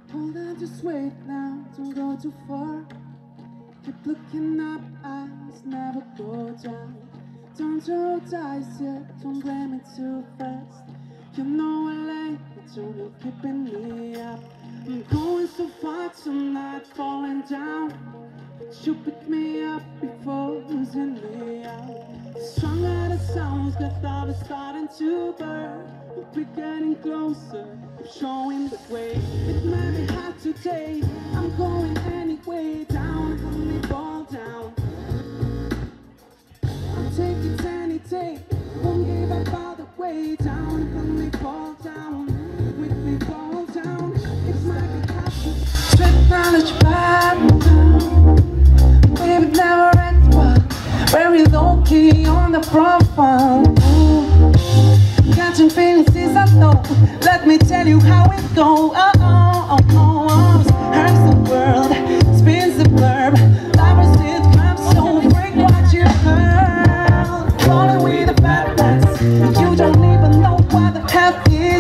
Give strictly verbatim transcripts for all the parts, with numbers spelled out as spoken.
Hold on, just wait now, don't go too far. Keep looking up, eyes never go down. Don't roll dice yet, don't blame it too fast. You know I like it, so you're keeping me up. I'm going so far, so I'm not falling down. But you pick me up before losing me out. The stronger the sounds, got all is starting to burn. But we're getting closer, I'm showing the way. It might be hard today, I'm going anyway. Down, let me fall down. I'll take it any day, won't give up all the way. Down, let me fall down. With me fall down, it might be hard to tread knowledge back down. Baby, never ends well. Very low key on the profile. Catching feelings is I know. Let me tell you how it goes. Oh, oh, oh, oh. Hurts the world, spins the blurb. Lovers did grab, so break what you heard. Falling with the bad lights. You don't even know what the hell is.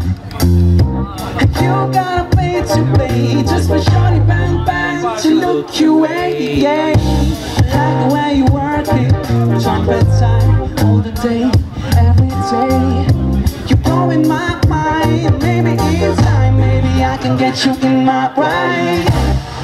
You gotta pay to play just for shorty bang bang to look your way. Yeah, like the way you work it, trumpet time all the day, every day. You blow in my mind, maybe in time, maybe I can get you in my ride.